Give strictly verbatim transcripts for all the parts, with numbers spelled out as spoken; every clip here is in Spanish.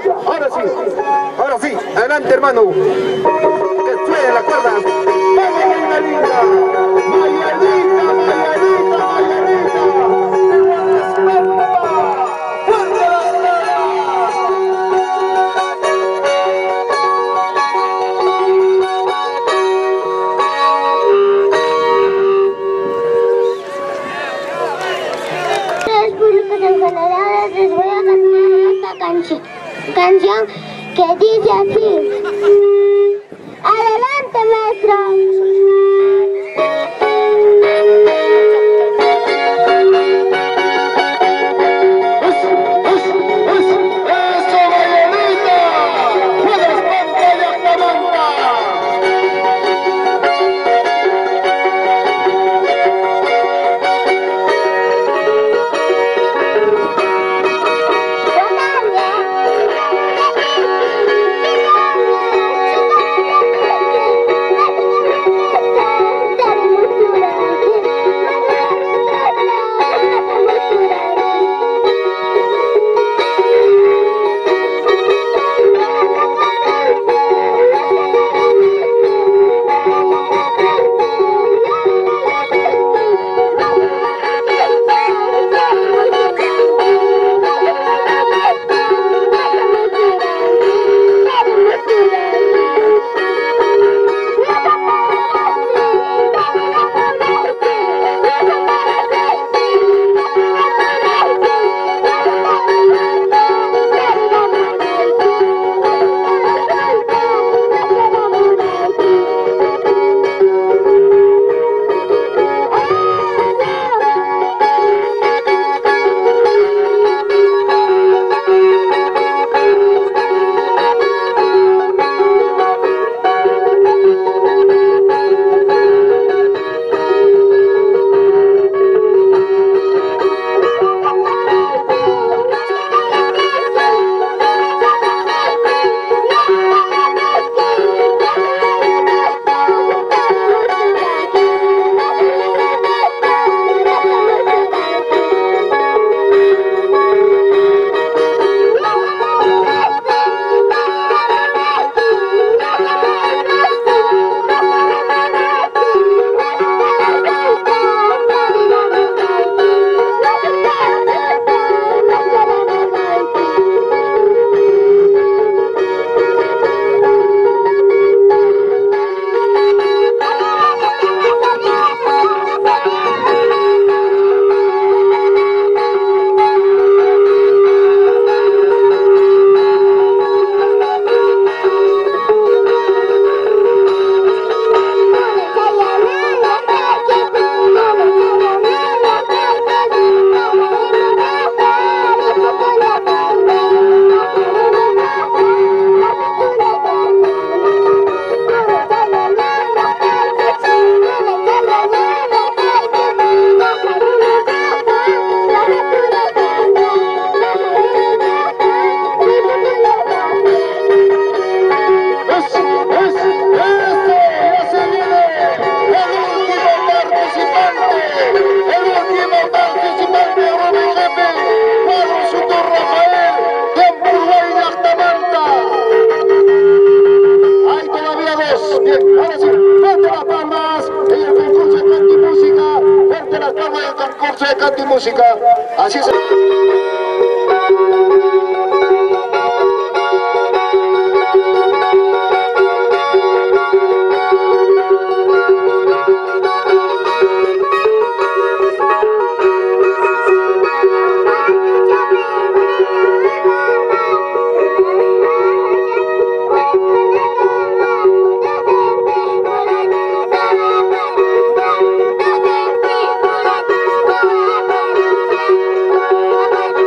Ahora sí, ahora sí, adelante hermano. Que suene las cuerdas. ¡Vamos, Mayanita! ¡Mayanita, Mayanita, Mayanita! ¡Fuerte las Les voy a cantar esta canción, canción que dice así. ¡Adelante, maestro! Música, así es. Thank you.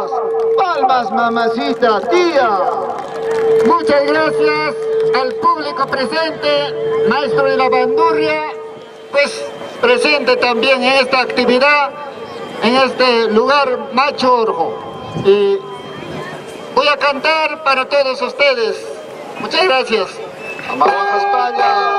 palmas, palmas, mamacita, tía. Muchas gracias al público presente, maestro de la bandurria, pues presente también en esta actividad, en este lugar Macho Orjo. Y voy a cantar para todos ustedes. Muchas gracias. ¡Vamos a España!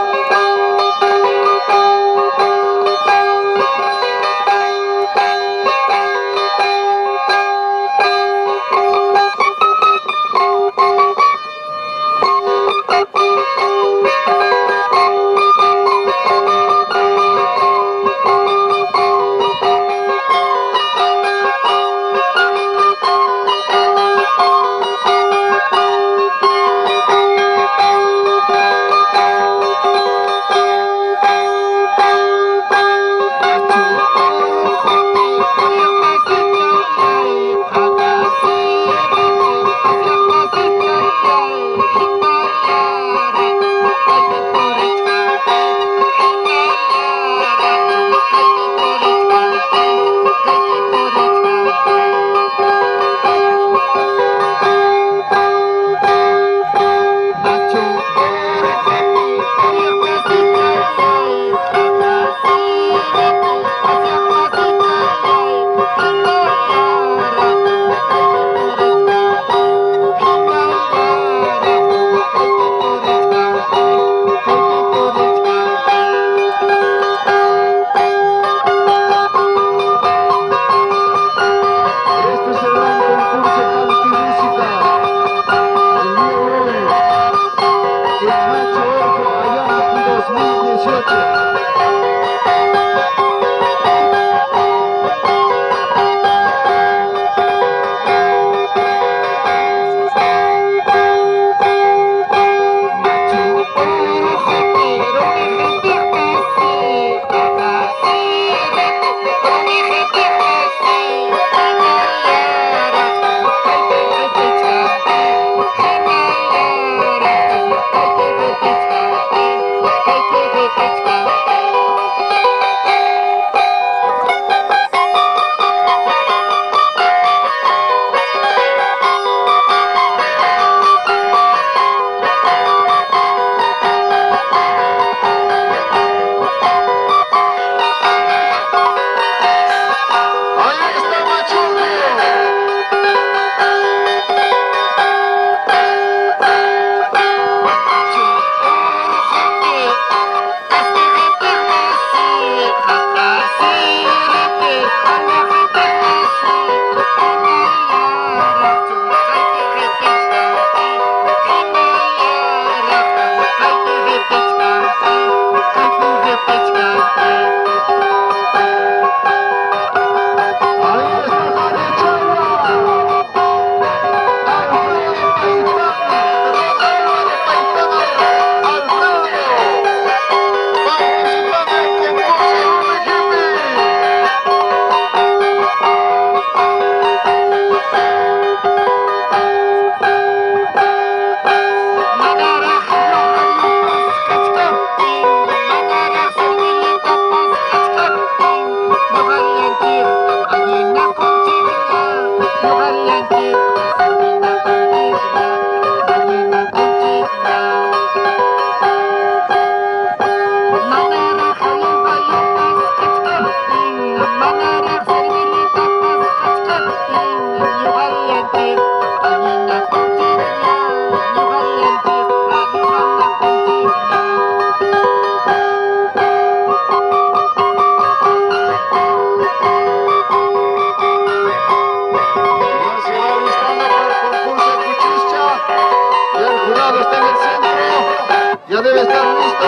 Ya debe estar listo.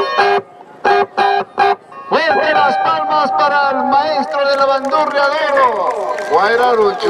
Fuerte las palmas para el maestro de la bandurria de oro, Guaira Lucho.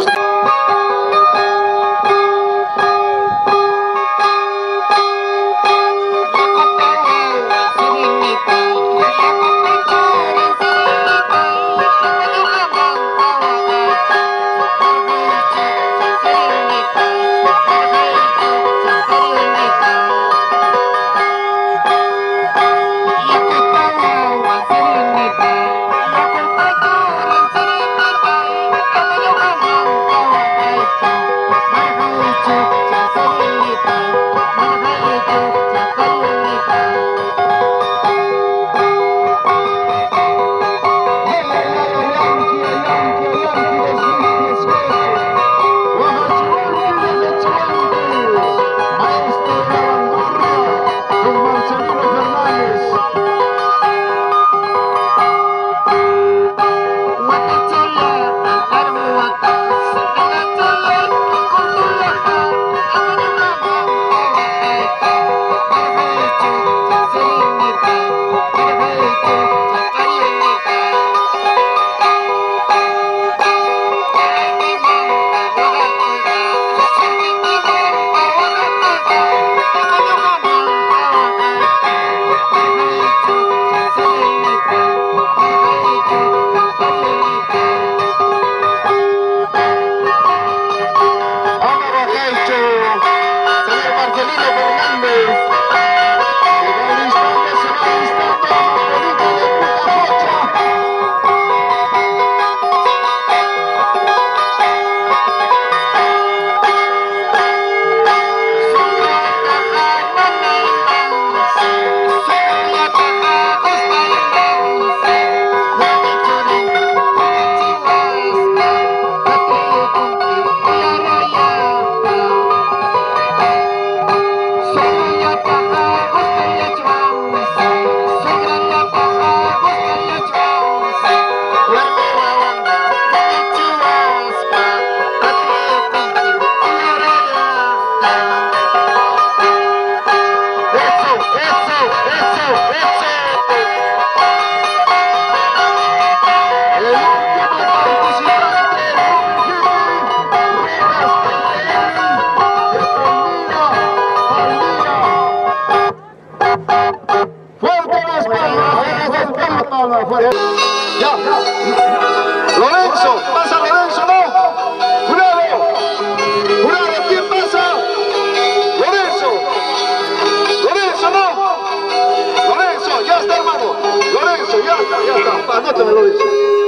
palma afuera. Ya. Lorenzo, pasa Lorenzo, ¿no? Jurado. Jurado, ¿quién pasa? Lorenzo. Lorenzo, ¿no? Lorenzo, ya está, hermano. Lorenzo, ya está, ya está. Anótame, Lorenzo.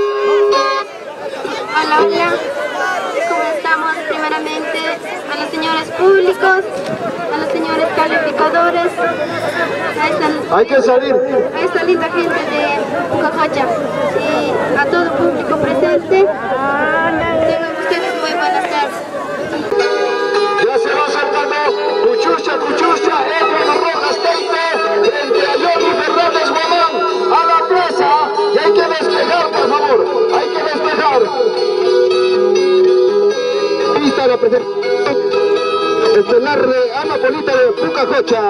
Hola, hola. ¿Cómo estamos? Primeramente a los señores públicos, a los señores calificadores, a esta, Hay que salir. a esta linda gente de Pucajocha y a todo el público presente. Tengan ustedes muy buenas tardes. Ya se va saltando. Cuchucha, Cuchucha, Edwin Rojas Teite, frente a Johnny Fernández Guamán, a la plaza. Y hay que despejar, por favor. Hay que despejar. Pista la presentación estelar de Amapolita de Pucajocha.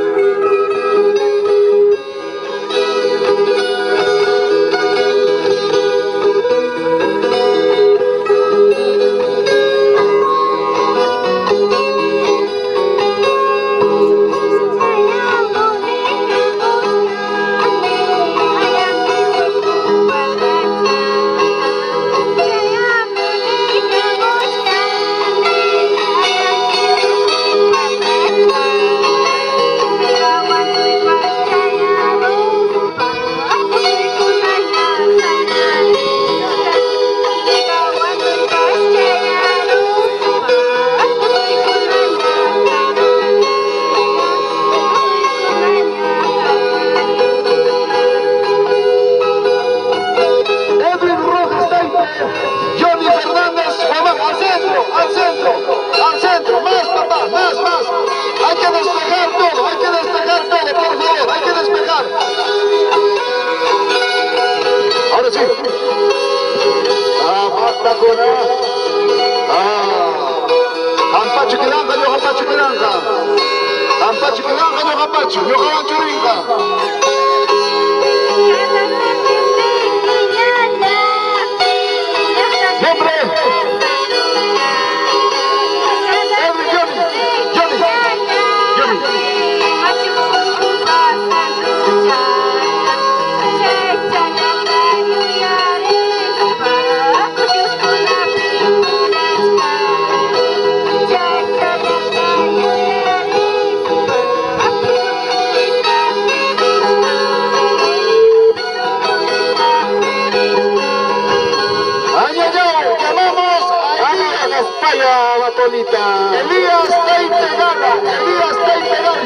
Elías Teite Gala, Elías Teite Gala.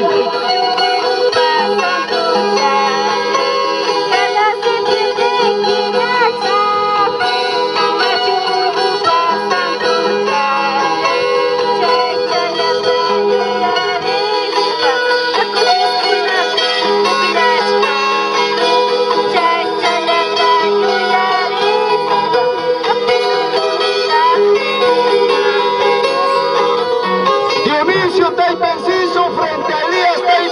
Dionisio Teite Enciso frente a Elías Teite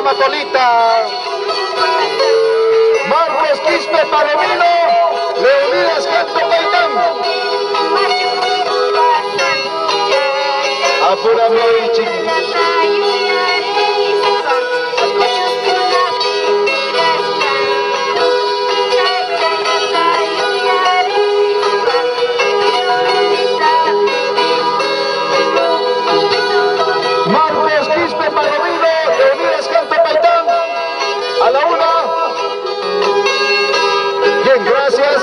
Matolita. Marcos Quispe Palomino, Leonidas Canto Paitán. Apúrame, chiqui. Marcos Quispe Palomino, Leonidas Canto Paitán. A la una. Bien, gracias.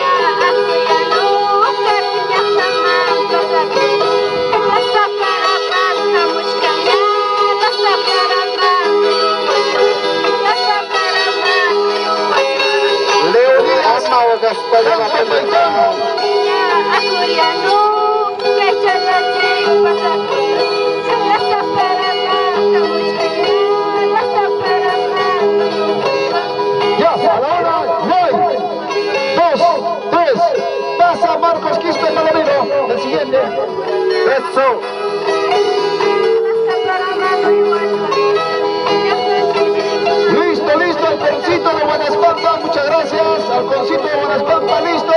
Ya, a la hora, nueve, dos, tres, pasa Marcos Quispe Palomino, el siguiente, eso. Listo, listo, el concito de Buenas Pampas, muchas gracias, al concito de Buenas Pampas, listo.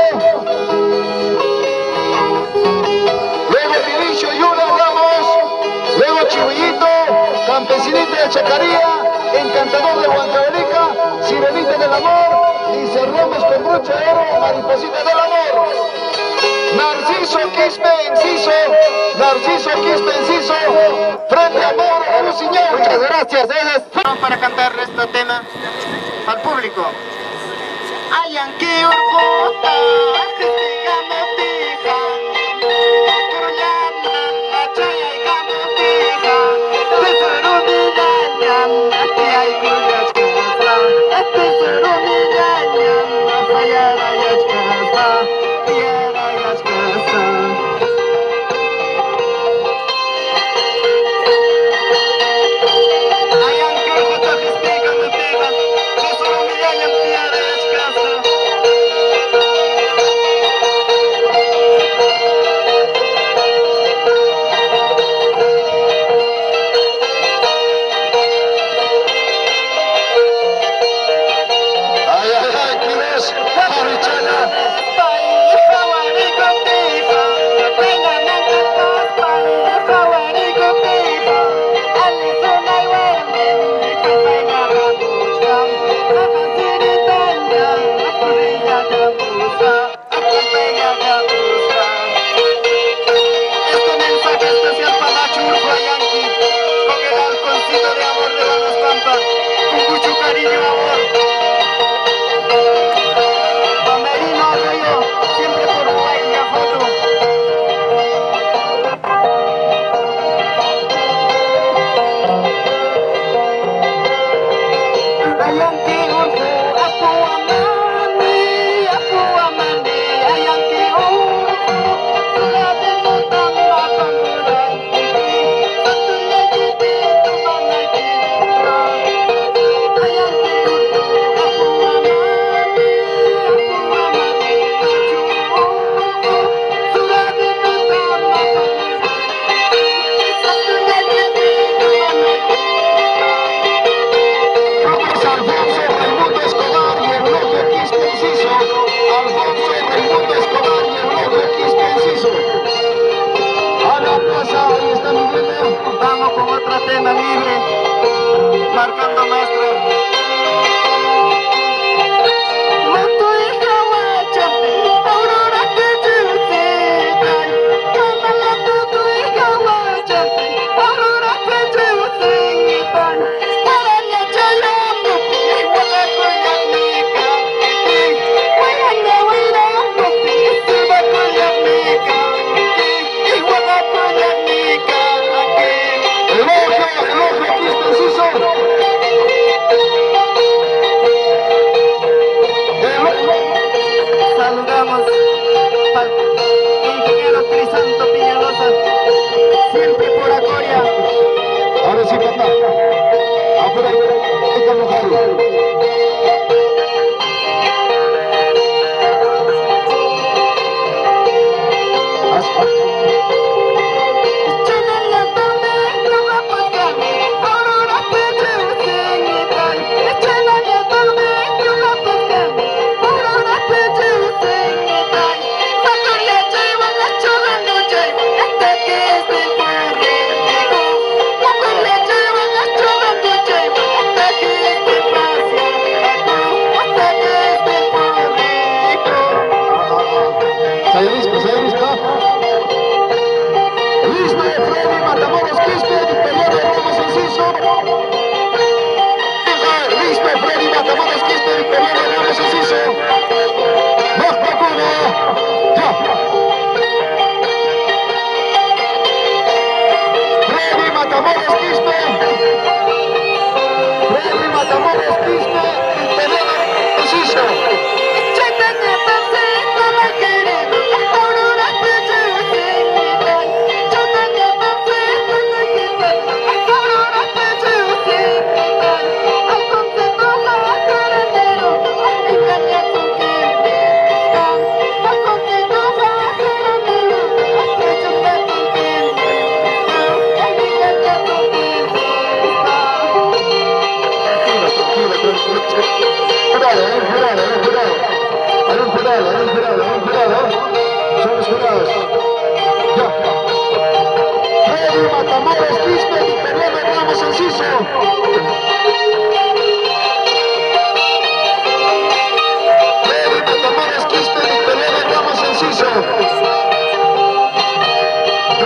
Luego Vinicio Yura Ramos, luego Chihuillito, Campesinito de Chacaría, Encantador de Huancavelica, Sirenita del Amor, y cerramos con broche de oro, Mariposita del Amor. Narciso Quispe Enciso, Narciso Quispe Enciso, Frente Amor, Rusiñán. Muchas gracias, vamos para cantar este tema al público. Hayan que orgullo,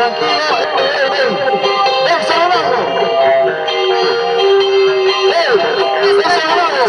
tranquilo. Ven, ven. Ven, saludando. Ven, ven, saludando.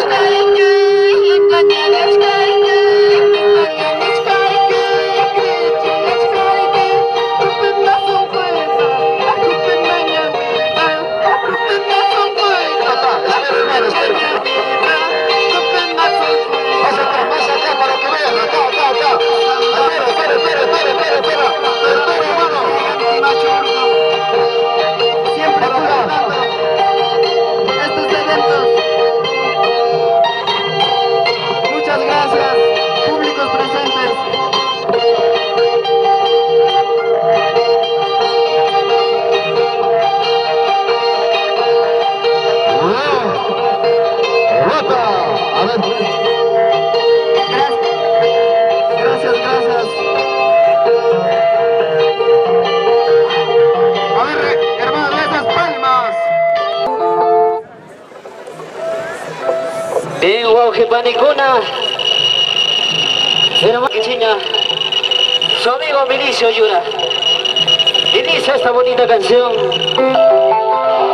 Bien, Huaujepanicuna, hermano Quichiña, su amigo Milicio Yura, inicia esta bonita canción.